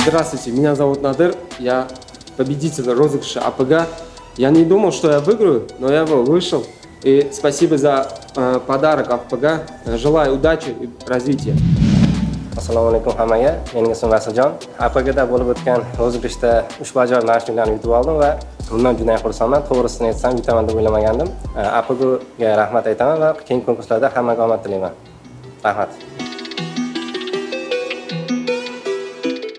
Здравствуйте, меня зовут Надыр, я победитель розыгрыша АПГ. Я не думал, что я выиграю, но я вышел. И спасибо за подарок АПГ. Желаю удачи и развития. Assalomu alaykum hammaga. Mening ismim Vasiljon. APGda bo'lib o'tgan rozыгрышda ushbu ajoyib naushniklarni yutib oldim va bundan juda ham xursandman. To'g'risini aytsam, yutaman deb o'ylamagandim. APGga rahmat aytaman va keyingi konkurslarda hammaga omad tilayman. Rahmat.